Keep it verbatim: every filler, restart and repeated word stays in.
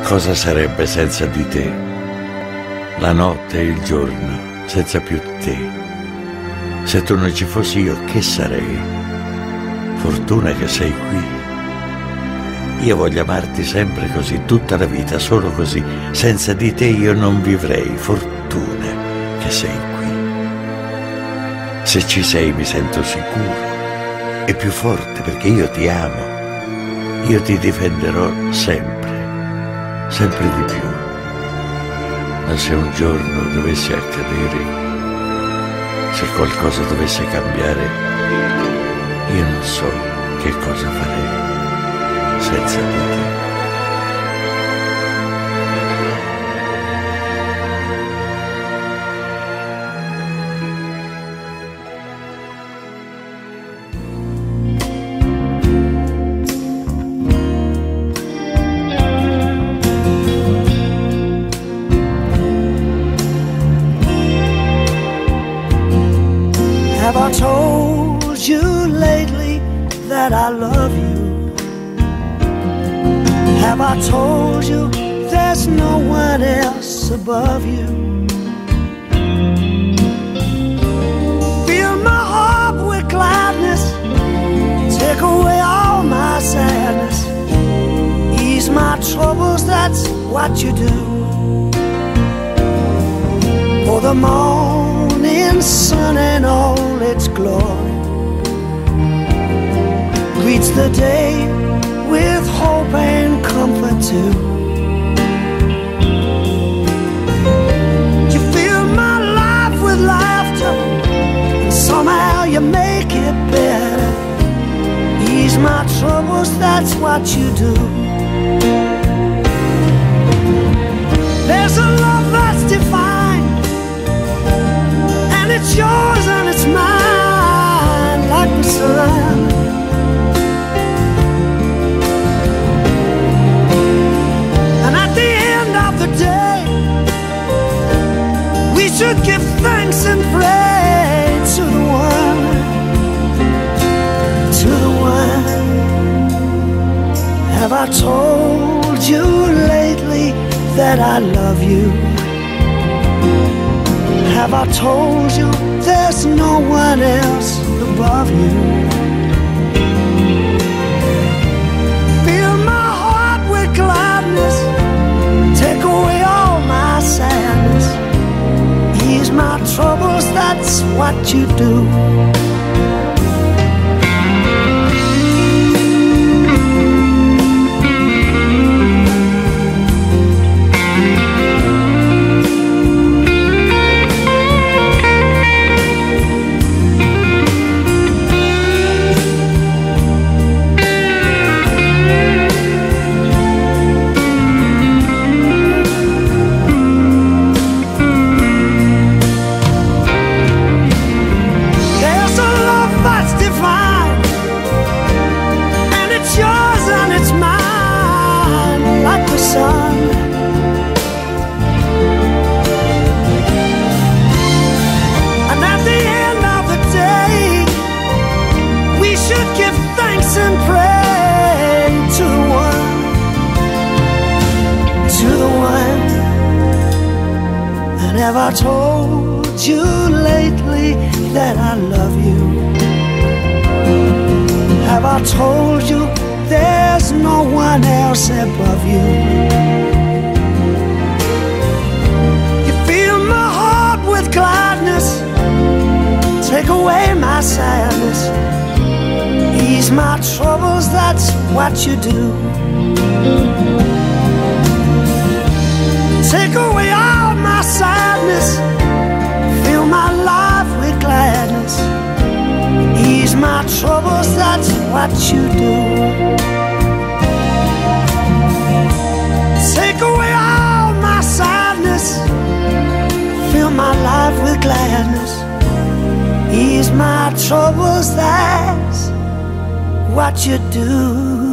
Cosa sarebbe senza di te? La notte e il giorno, senza più te. Se tu non ci fossi io, che sarei? Fortuna che sei qui. Io voglio amarti sempre così, tutta la vita, solo così. Senza di te io non vivrei. Fortuna che sei qui. Se ci sei mi sento sicuro e più forte perché io ti amo. Io ti difenderò sempre, sempre di più. Ma se un giorno dovesse accadere, se qualcosa dovesse cambiare, io non so che cosa farei senza di te. Have I told you lately that I love you? Have I told you there's no one else above you? Fill my heart with gladness, take away all my sadness, ease my troubles, that's what you do. For the morning sun and all its glory greets the day with hope and comfort too. You fill my life with laughter, and somehow you make it better. Ease my troubles, that's what you do. There's a love that's divine, and it's yours and it's mine, like the sun. And at the end of the day, we should give thanks and pray to the one, to the one. Have I told you lately that I love you? Have I told you there's no one else above you? Fill my heart with gladness, take away all my sadness, ease my troubles, that's what you do. Have I told you lately that I love you? Have I told you there's no one else above you? You fill my heart with gladness, take away my sadness, ease my troubles, that's what you do. Take away all my sadness, fill my life with gladness, ease my troubles, that's what you do. Take away all my sadness, fill my life with gladness, ease my troubles, that's what you do.